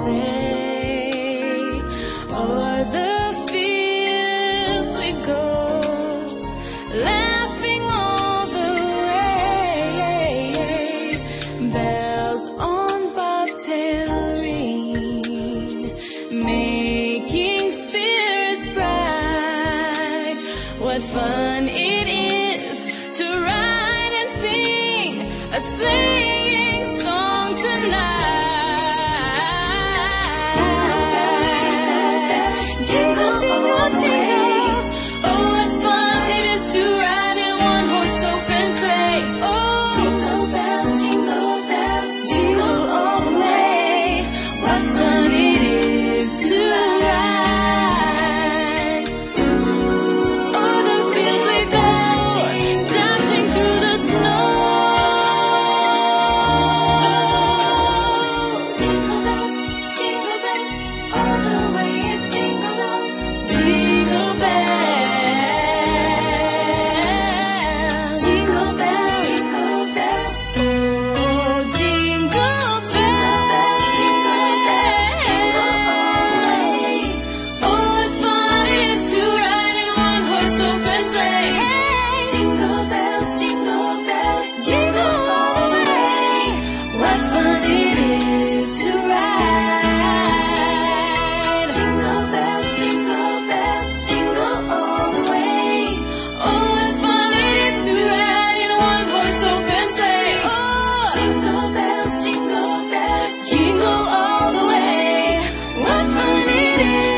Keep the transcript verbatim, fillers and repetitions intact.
sleigh. O'er the fields we go, laughing all the way. Bells on bobtail ring, making spirits bright. What fun it is to ride and sing a sleighing song tonight. Jingle, jingle, jingle, oh what fun it is to ride in one horse open sleigh. Oh, jingle bells, jingle bells, jingle all the way. What fun it is to ride. O'er the fields we go, dashing through the snow. Jingle bells, jingle bells, all the way it's jingle bells, jingle bells, jingle bells, jingle bells, oh jingle bells, jingle bells, jingle all the way. Oh what fun it is to ride in one horse open sleigh. Jingle bells, jingle bells, jingle all the way. What fun it is to ride. Jingle bells, jingle bells, jingle all the way. Oh what fun it is to ride in one horse open sleigh. Oh, jingle bells, jingle bells, jingle all the way. What fun it is.